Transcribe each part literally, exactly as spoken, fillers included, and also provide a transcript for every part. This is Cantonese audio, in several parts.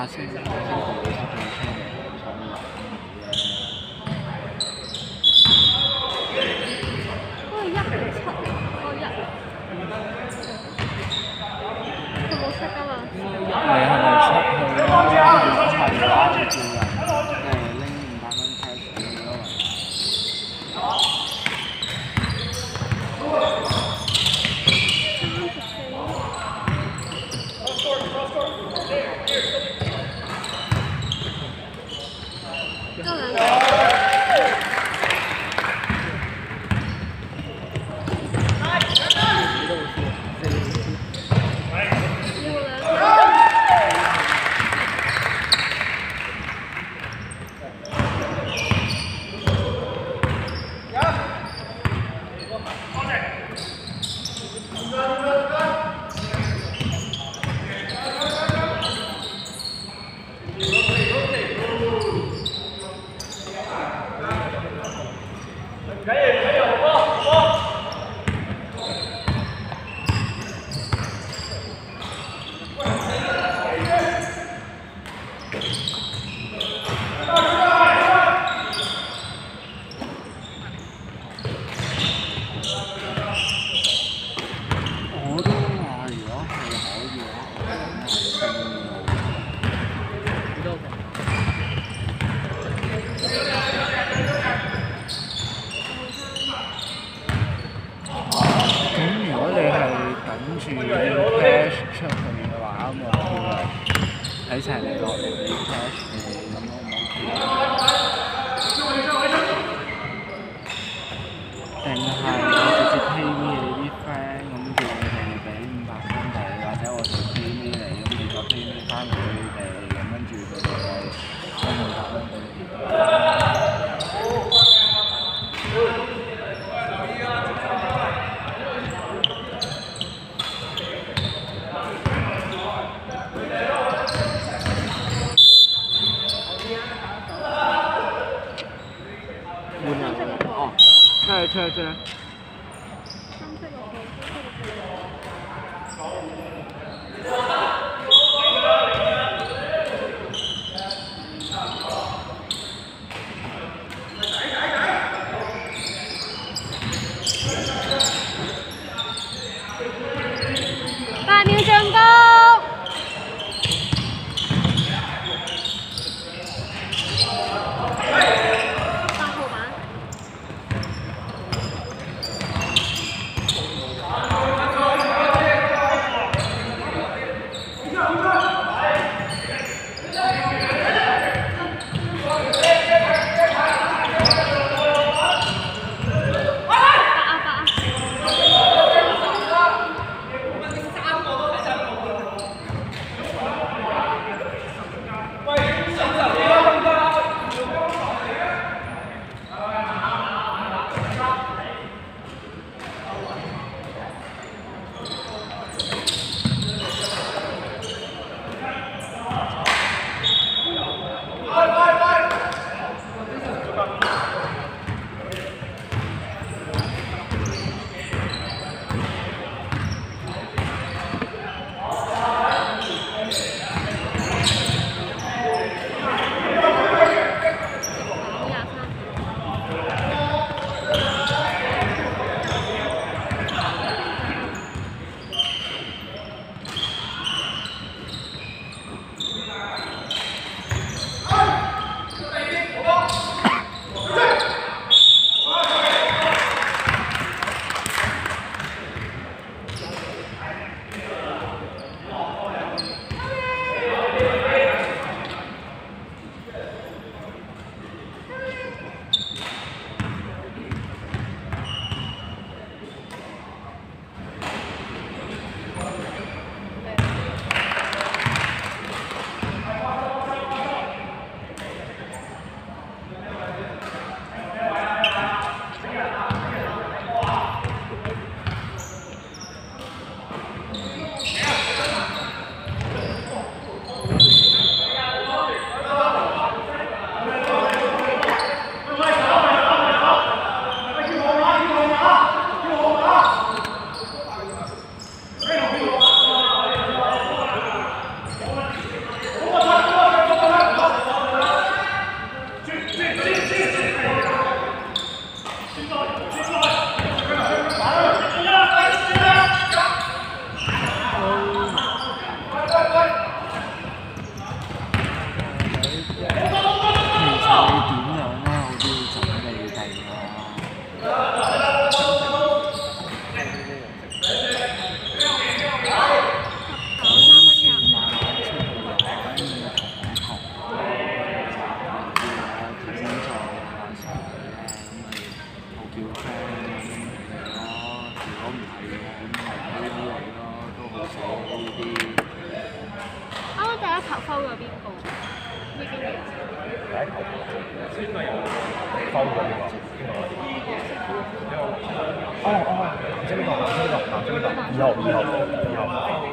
阿星，阿星同佢出咗出嚟，上嚟。 嗰個一定七，嗰個一，佢冇出㗎嘛？ 你係咪出去？如果係嘅話，就叫人誒拎五百蚊 cash 俾你咯。 夠兩個。睇齊你落嚟俾 cash 你咁樣唔 OK 定係我直接 pay me 你啲 friend 咁叫你哋俾五百蚊你，或者我直接 pay me 你，咁你再 pay me 翻俾佢哋，咁跟住佢哋再分五百蚊俾你。出去出去出去！ 八秒進攻。 溝咗邊個？呢邊嘅。 第一球邊個有溝過邊個？邊個？哦哦，唔知邊個？唔知邊個？唔知邊個？二號二號二號。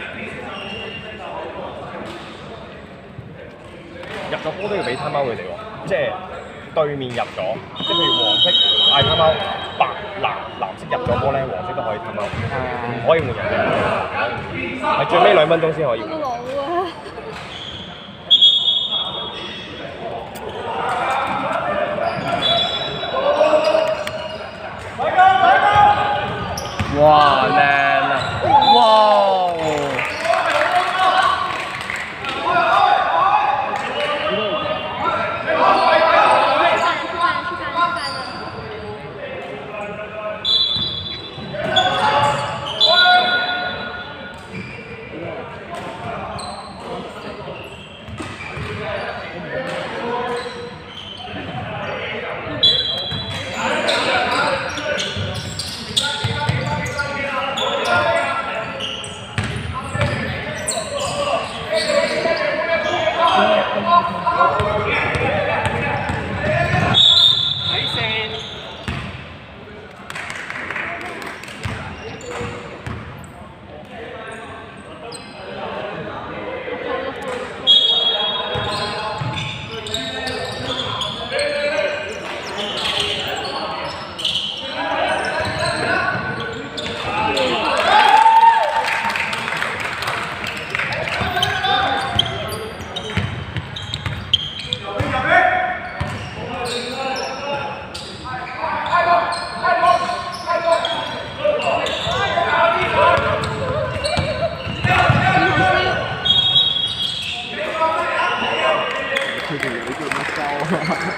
入咗波都要俾攤貓佢哋喎，即係對面入咗，即係譬如黃色嗌攤貓，白藍藍色入咗波咧，黃色都可以攤貓，唔可以換人嘅，係最尾兩分鐘先可以換。 老啊！ 哇靚啊！哇！佢哋有做乜鳩啊？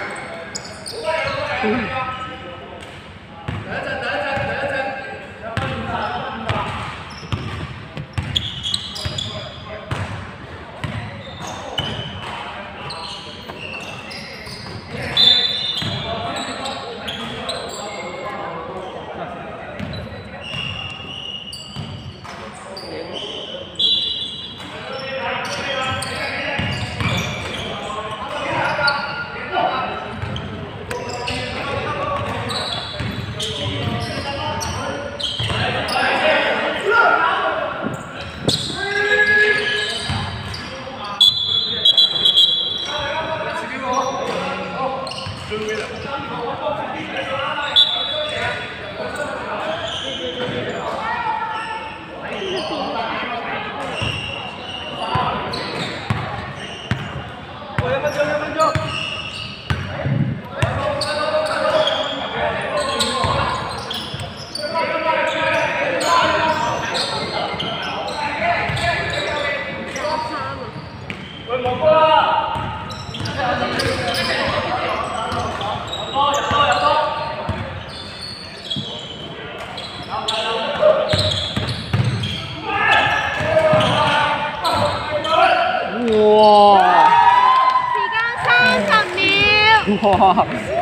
哇！ 時間三十秒。 哇！